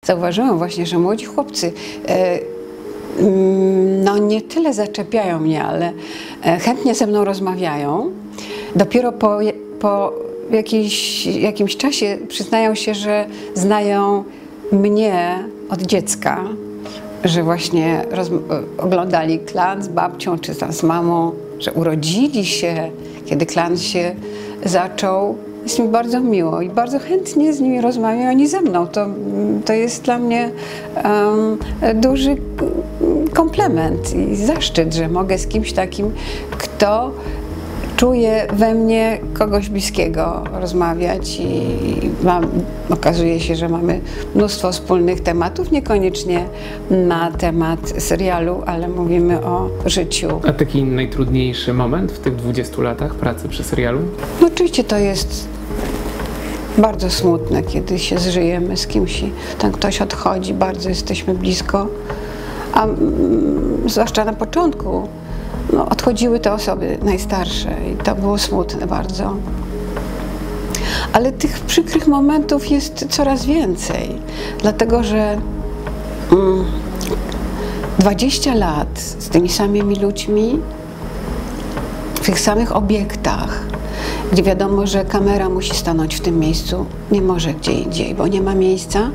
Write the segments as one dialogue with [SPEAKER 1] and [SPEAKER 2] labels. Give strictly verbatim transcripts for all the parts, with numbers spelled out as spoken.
[SPEAKER 1] zauważyłam właśnie, że młodzi chłopcy e, no nie tyle zaczepiają mnie, ale chętnie ze mną rozmawiają. Dopiero po, po jakiejś, jakimś czasie przyznają się, że znają mnie od dziecka, że właśnie roz, oglądali Klan z babcią czy tam z mamą, że urodzili się, kiedy Klan się zaczął. Jest mi bardzo miło i bardzo chętnie z nimi rozmawiają, oni ze mną. To, to jest dla mnie um, duży komplement i zaszczyt, że mogę z kimś takim, kto czuje we mnie kogoś bliskiego, rozmawiać i mam, okazuje się, że mamy mnóstwo wspólnych tematów, niekoniecznie na temat serialu, ale mówimy o życiu.
[SPEAKER 2] A taki najtrudniejszy moment w tych dwudziestu latach pracy przy serialu?
[SPEAKER 1] No oczywiście to jest bardzo smutne, kiedy się zżyjemy z kimś i ten ktoś odchodzi, bardzo jesteśmy blisko, a mm, zwłaszcza na początku no, odchodziły te osoby najstarsze i to było smutne bardzo. Ale tych przykrych momentów jest coraz więcej, dlatego że mm, dwadzieścia lat z tymi samymi ludźmi, w tych samych obiektach, gdzie wiadomo, że kamera musi stanąć w tym miejscu, nie może gdzie indziej, bo nie ma miejsca,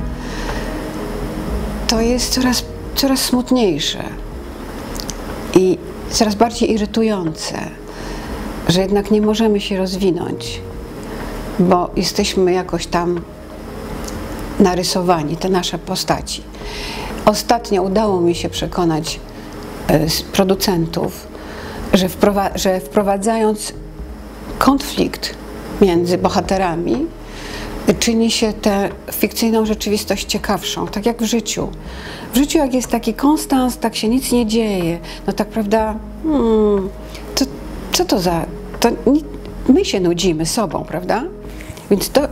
[SPEAKER 1] to jest coraz, coraz smutniejsze i coraz bardziej irytujące, że jednak nie możemy się rozwinąć, bo jesteśmy jakoś tam narysowani, te nasze postaci. Ostatnio udało mi się przekonać z producentów, że, wprowa że wprowadzając konflikt między bohaterami czyni się tę fikcyjną rzeczywistość ciekawszą, tak jak w życiu. W życiu jak jest taki konstans, tak się nic nie dzieje, no tak prawda, hmm, to, co to za, to my się nudzimy sobą, prawda? Więc to,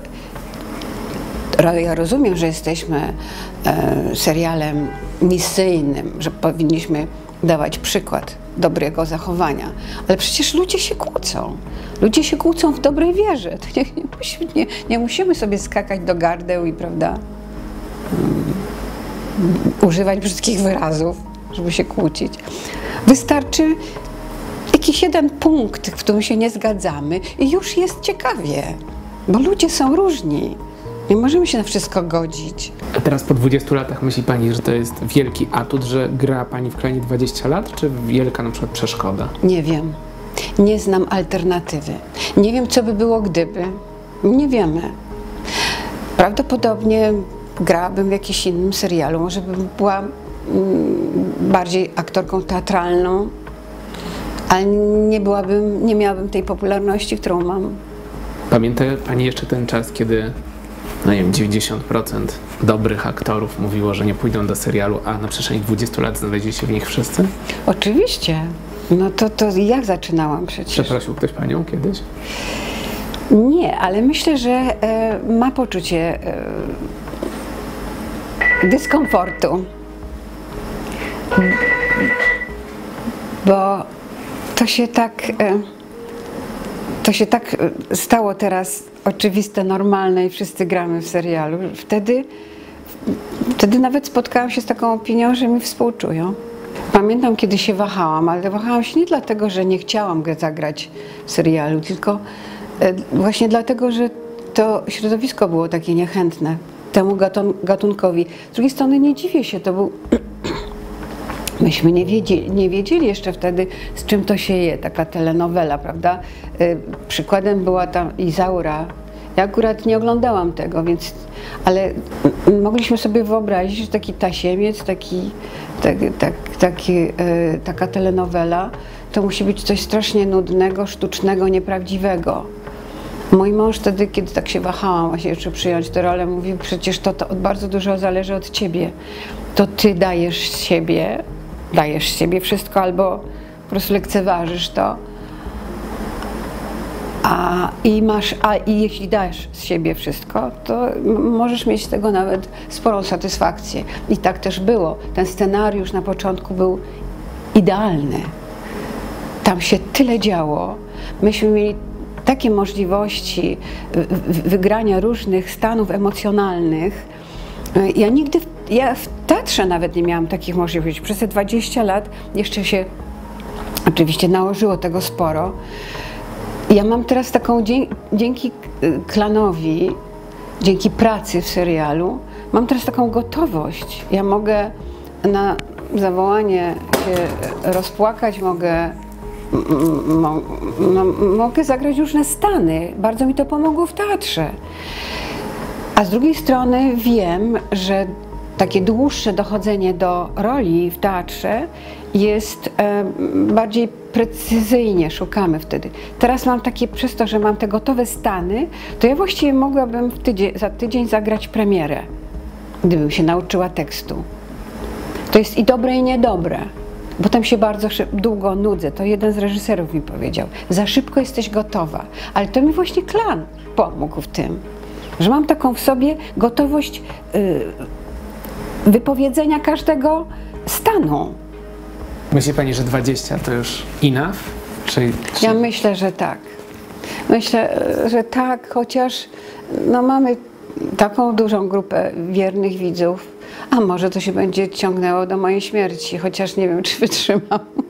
[SPEAKER 1] ja rozumiem, że jesteśmy e, serialem misyjnym, że powinniśmy dawać przykład dobrego zachowania, ale przecież ludzie się kłócą. Ludzie się kłócą w dobrej wierze. To nie, nie, musimy, nie, nie musimy sobie skakać do gardeł i, prawda, um, używać brzydkich wyrazów, żeby się kłócić. Wystarczy jakiś jeden punkt, w którym się nie zgadzamy i już jest ciekawie, bo ludzie są różni. Nie możemy się na wszystko godzić.
[SPEAKER 2] A teraz po dwudziestu latach myśli Pani, że to jest wielki atut, że gra Pani w Klanie dwadzieścia lat, czy wielka na przykład przeszkoda?
[SPEAKER 1] Nie wiem. Nie znam alternatywy. Nie wiem, co by było gdyby. Nie wiemy. Prawdopodobnie grałabym w jakimś innym serialu. Może bym była mm, bardziej aktorką teatralną, ale nie byłabym, nie miałabym tej popularności, którą mam.
[SPEAKER 2] Pamięta Pani jeszcze ten czas, kiedy no nie wiem, dziewięćdziesiąt procent dobrych aktorów mówiło, że nie pójdą do serialu, a na przestrzeni dwudziestu lat znaleźli się w nich wszyscy?
[SPEAKER 1] Oczywiście. No to, to jak zaczynałam przecież.
[SPEAKER 2] Przeprosił ktoś Panią kiedyś?
[SPEAKER 1] Nie, ale myślę, że e, ma poczucie e, dyskomfortu. Bo to się tak, e, to się tak stało teraz oczywiste, normalne i wszyscy gramy w serialu. Wtedy, wtedy nawet spotkałam się z taką opinią, że mi współczują. Pamiętam, kiedy się wahałam, ale wahałam się nie dlatego, że nie chciałam zagrać w serialu, tylko właśnie dlatego, że to środowisko było takie niechętne temu gatunkowi. Z drugiej strony nie dziwię się, to był... Myśmy nie wiedzieli, nie wiedzieli jeszcze wtedy, z czym to się je, taka telenowela, prawda? Przykładem była tam Izaura. Ja akurat nie oglądałam tego, więc, ale mogliśmy sobie wyobrazić, że taki tasiemiec, taki, tak, tak, taki, taka telenowela, to musi być coś strasznie nudnego, sztucznego, nieprawdziwego. Mój mąż wtedy, kiedy tak się wahałam właśnie, czy przyjąć tę rolę, mówił, przecież to, to bardzo dużo zależy od ciebie. To ty dajesz z siebie, dajesz z siebie wszystko, albo po prostu lekceważysz to. A, i, masz, a i jeśli dajesz z siebie wszystko, to możesz mieć z tego nawet sporą satysfakcję. I tak też było. Ten scenariusz na początku był idealny. Tam się tyle działo. Myśmy mieli takie możliwości wygrania różnych stanów emocjonalnych. Ja nigdy ja w teatrze nawet nie miałam takich możliwości. Przez te dwadzieścia lat jeszcze się oczywiście nałożyło tego sporo. Ja mam teraz taką, dzięki Klanowi, dzięki pracy w serialu, mam teraz taką gotowość. Ja mogę na zawołanie się rozpłakać, mogę, mo, no, mogę zagrać różne stany. Bardzo mi to pomogło w teatrze. A z drugiej strony wiem, że takie dłuższe dochodzenie do roli w teatrze jest e, bardziej precyzyjnie, szukamy wtedy. Teraz mam takie, przez to, że mam te gotowe stany, to ja właściwie mogłabym w tydzień, za tydzień zagrać premierę, gdybym się nauczyła tekstu. To jest i dobre, i niedobre. Potem się bardzo długo nudzę. To jeden z reżyserów mi powiedział. Za szybko jesteś gotowa. Ale to mi właśnie Klan pomógł w tym, że mam taką w sobie gotowość yy, wypowiedzenia każdego stanu.
[SPEAKER 2] Myśli pani, że dwadzieścia to już enough? Czy, czy...
[SPEAKER 1] Ja myślę, że tak. Myślę, że tak, chociaż no, mamy taką dużą grupę wiernych widzów, a może to się będzie ciągnęło do mojej śmierci, chociaż nie wiem, czy wytrzymam.